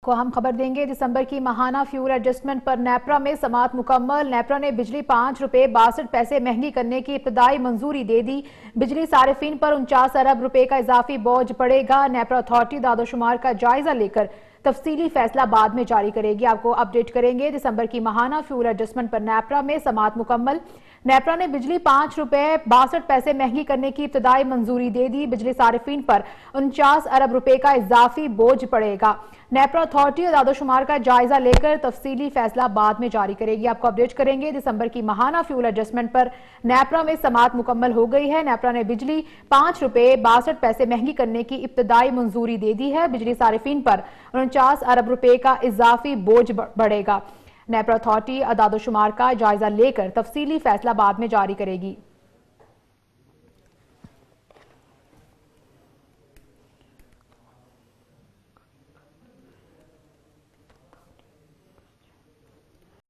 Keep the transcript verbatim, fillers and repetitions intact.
کو ہم خبر دیں گے دسمبر کی ماہانہ فیول ایڈجسٹمنٹ پر نیپرا میں سماعت مکمل۔ نیپرا نے بجلی پانچ روپے باسٹھ پیسے مہنگی کرنے کی ابتدائی منظوری دے دی۔ بجلی صارفین پر انچاس ارب روپے کا اضافی بوجھ پڑے گا۔ نیپرا اتھارٹی داد و شمار کا جائزہ لے کر تفصیلی فیصلہ بعد میں جاری کرے گی۔ آپ کو اپڈیٹ کریں گے دسمبر کی ماہانہ فیول ایڈجسٹمنٹ پر نیپرا میں سماعت مکمل۔ نیپرا نے بجلی پانچ روپے باسٹھ پیسے مہنگی کرنے کی ابتدائی منظوری دے دی۔ بجلی صارفین پر انچاس ارب روپے کا اضافی بوجھ پڑے گا۔ نیپرا اتھارٹی اعداد و شمار کا جائزہ لے کر تفصیلی فیصلہ بعد میں جاری کرے گی۔ آپ کو اپڈیٹ کریں گے دسمبر کی ماہانہ فیول ایڈجسٹمنٹ پر نیپرا میں سماعت مکمل ہو گئی ہے۔ نیپرا نے بجلی پانچ روپے باسٹھ پیسے مہنگی کرنے کی ابتدائی منظوری دے دی ہے۔ بجلی صارفین پر انچاس ارب روپے کا اضافی بوجھ بڑھے گا۔ نیپرا اتھارٹی اعداد و شمار کا جائزہ لے کر تفصیلی فیصلہ بعد میں جاری کرے گی۔